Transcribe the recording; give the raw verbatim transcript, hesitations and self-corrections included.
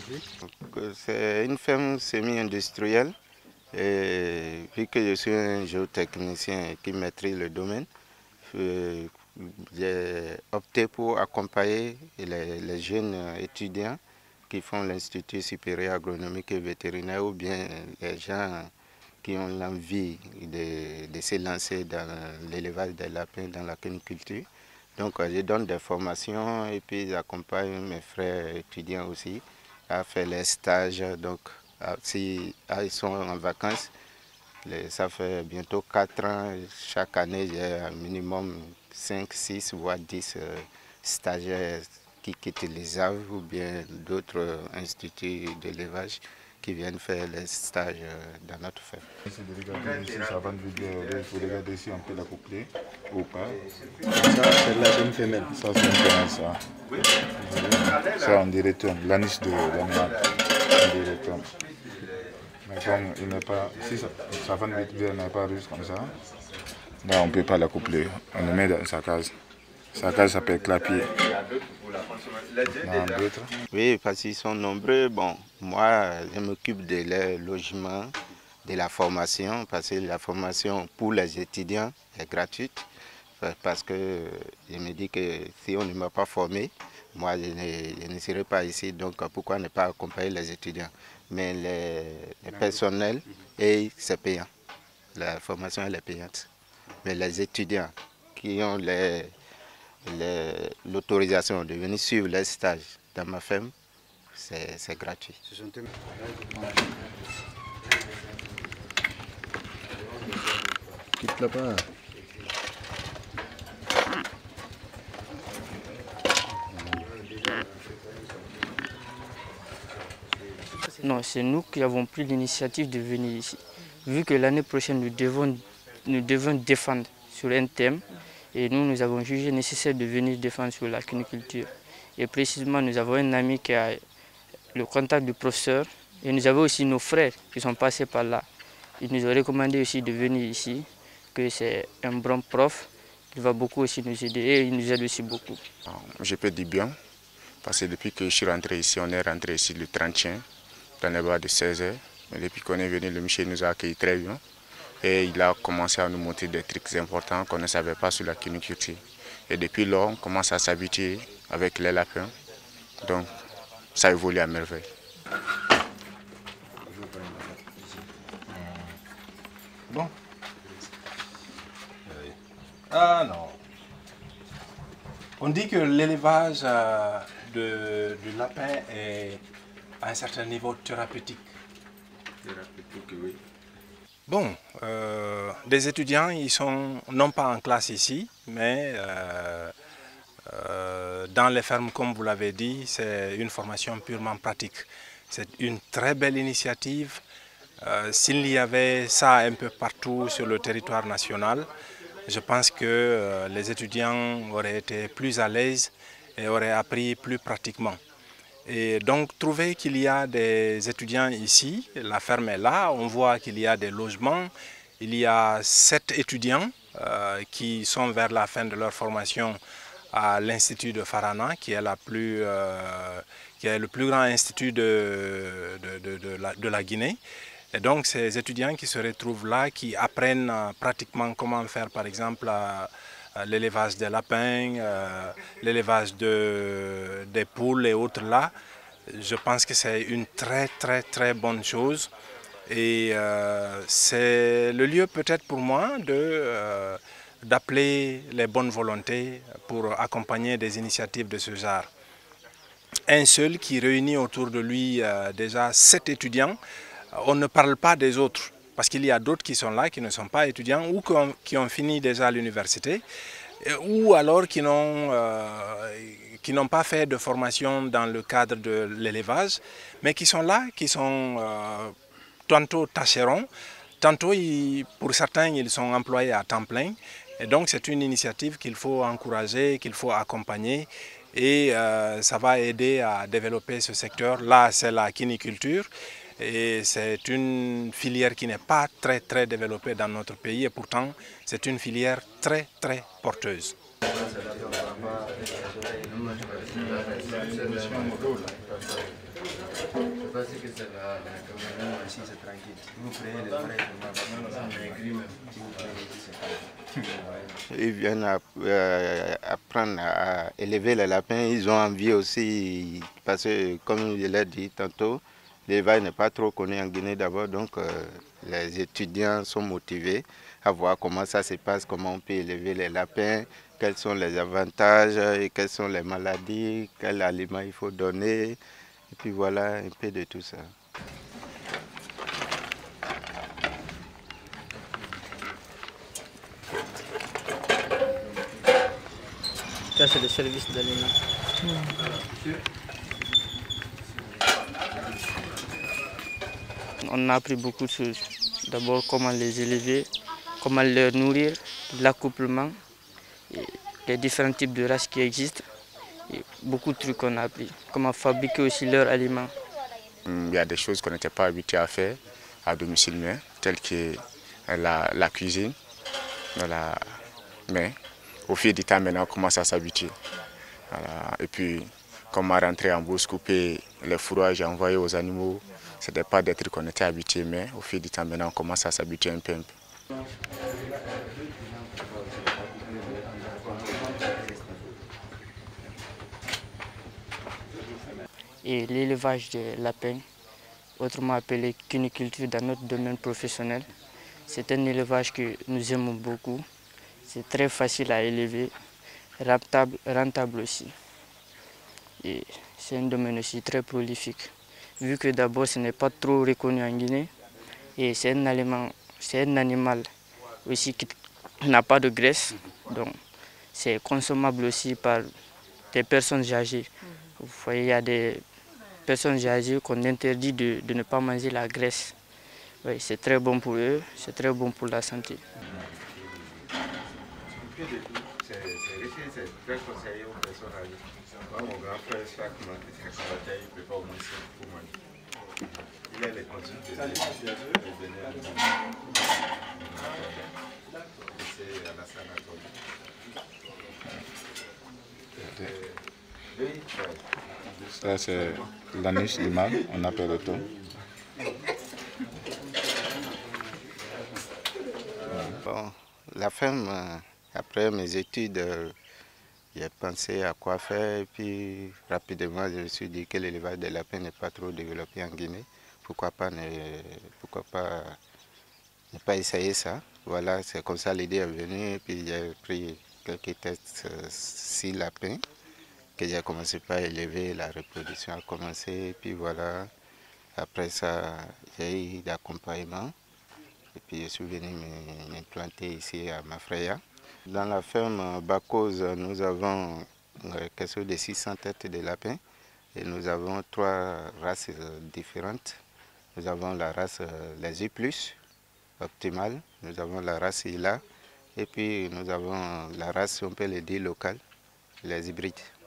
C'est une ferme semi-industrielle. Et vu que je suis un géotechnicien qui maîtrise le domaine, j'ai opté pour accompagner les, les jeunes étudiants qui font l'Institut supérieur agronomique et vétérinaire ou bien les gens qui ont l'envie de, de se lancer dans l'élevage des lapins, dans la cuniculture. Donc je donne des formations et puis j'accompagne mes frères étudiants aussi à faire les stages. Donc si ils sont en vacances, les, ça fait bientôt quatre ans, chaque année j'ai un minimum cinq, six voire dix euh, stagiaires qui quittent les A V ou bien d'autres instituts d'élevage qui viennent faire les stages dans notre ferme. Vous regardez si on peut la coupler ou pas. Ça, c'est là une femelle. Ça, c'est une femelle, ça. Ça, on dirait l'anis de l'animal. On dirait retourne. Mais comme il n'est pas, si ça, sa femme n'est pas russe comme ça, là, on ne peut pas la coupler. On le met dans sa case. Sa case s'appelle clapier. Oui, parce qu'ils sont nombreux. Bon, moi, je m'occupe de leur logement, de la formation, parce que la formation pour les étudiants est gratuite. Parce que je me dis que si on ne m'a pas formé, moi, je ne, je ne serai pas ici. Donc, pourquoi ne pas accompagner les étudiants? Mais les, les personnels, c'est payant. La formation, elle est payante. Mais les étudiants qui ont les l'autorisation de venir suivre les stages dans ma ferme, c'est gratuit. Quitte là-bas. Non, c'est nous qui avons pris l'initiative de venir ici. Vu que l'année prochaine, nous devons, nous devons défendre sur un thème, et nous, nous avons jugé nécessaire de venir défendre sur la cuniculture. Et précisément, nous avons un ami qui a le contact du professeur, et nous avons aussi nos frères qui sont passés par là. Ils nous ont recommandé aussi de venir ici, que c'est un bon prof, qui va beaucoup aussi nous aider, et il nous aide aussi beaucoup. Je peux dire bien, parce que depuis que je suis rentré ici, on est rentré ici le trente et un, dans les bas de seize heures. Mais depuis qu'on est venu, le monsieur nous a accueillis très bien. Et il a commencé à nous montrer des trucs importants qu'on ne savait pas sur la cuniculture. Et depuis lors, on commence à s'habituer avec les lapins. Donc, ça évolue à merveille. Bon. Ah non. On dit que l'élevage euh, de, de lapin est à un certain niveau thérapeutique. Thérapeutique, oui. Bon, euh, des étudiants, ils sont non pas en classe ici, mais euh, euh, dans les fermes, comme vous l'avez dit, c'est une formation purement pratique. C'est une très belle initiative. Euh, S'il y avait ça un peu partout sur le territoire national, je pense que euh, les étudiants auraient été plus à l'aise et auraient appris plus pratiquement. Et donc, trouver qu'il y a des étudiants ici, la ferme est là, on voit qu'il y a des logements, il y a sept étudiants euh, qui sont vers la fin de leur formation à l'Institut de Farana, qui est, la plus, euh, qui est le plus grand institut de, de, de, de, la, de la Guinée. Et donc, ces étudiants qui se retrouvent là, qui apprennent euh, pratiquement comment faire, par exemple, euh, l'élevage des lapins, euh, l'élevage de, des poules et autres là, je pense que c'est une très très très bonne chose. Et euh, c'est le lieu peut-être pour moi de, euh, d'appeler les bonnes volontés pour accompagner des initiatives de ce genre. Un seul qui réunit autour de lui euh, déjà sept étudiants, on ne parle pas des autres. Parce qu'il y a d'autres qui sont là, qui ne sont pas étudiants ou qui ont fini déjà l'université, ou alors qui n'ont euh, qui n'ont pas fait de formation dans le cadre de l'élevage, mais qui sont là, qui sont euh, tantôt tâcherons, tantôt, ils, pour certains, ils sont employés à temps plein. Et donc, c'est une initiative qu'il faut encourager, qu'il faut accompagner. Et euh, ça va aider à développer ce secteur. Là, c'est la cuniculture. Et c'est une filière qui n'est pas très très développée dans notre pays et pourtant c'est une filière très très porteuse. Ils viennent à, euh, apprendre à élever les lapins, ils ont envie aussi, parce que comme je l'ai dit tantôt, l'élevage n'est pas trop connu en Guinée d'abord, donc euh, les étudiants sont motivés à voir comment ça se passe, comment on peut élever les lapins, quels sont les avantages, et quelles sont les maladies, quel aliment il faut donner, et puis voilà un peu de tout ça. Ça, c'est le service d'aliment. On a appris beaucoup de choses. D'abord, comment les élever, comment les nourrir, l'accouplement, les différents types de races qui existent. Et beaucoup de trucs qu'on a appris. Comment fabriquer aussi leurs aliments. Il y a des choses qu'on n'était pas habitué à faire à domicile, mais telles que la, la cuisine. Voilà. Mais au fil du temps, maintenant, on commence à s'habituer. Voilà. Et puis, comment rentrer en bourse, couper les fourrages et envoyer aux animaux, ce n'était pas des trucs qu'on était habitué, mais au fil du temps, maintenant, on commence à s'habituer un peu, un peu. Et l'élevage de lapins, autrement appelé cuniculture dans notre domaine professionnel, c'est un élevage que nous aimons beaucoup. C'est très facile à élever, rentable, rentable aussi. Et c'est un domaine aussi très prolifique. Vu que d'abord ce n'est pas trop reconnu en Guinée, et c'est un aliment, c'est un animal aussi qui n'a pas de graisse, donc c'est consommable aussi par des personnes âgées. Vous voyez, il y a des personnes âgées qu'on interdit de, de ne pas manger la graisse. Oui, c'est très bon pour eux, c'est très bon pour la santé. C'est très conseillé aux personnes âgées. Moi, mon grand frère, chaque matin, il prépare au moins cinq pour manger. Il a les consignes de c'est à la sanatoire. Ça, c'est l'anis du mâle, on appelle le ton. Bon, la femme, euh, après mes études, euh, j'ai pensé à quoi faire et puis rapidement je me suis dit que l'élevage des lapins n'est pas trop développé en Guinée. Pourquoi pas ne, pourquoi pas, ne pas essayer ça? Voilà, c'est comme ça l'idée est venue et puis j'ai pris quelques tests euh, six lapins que j'ai commencé par élever, la reproduction a commencé et puis voilà, après ça j'ai eu d'accompagnement. Et puis je suis venu m'implanter ici à Mafreya. Dans la ferme Bacose, nous avons quelque chose de six cents têtes de lapins et nous avons trois races différentes. Nous avons la race les U plus, optimale, nous avons la race Ila et puis nous avons la race, on peut le dire, locale, les hybrides.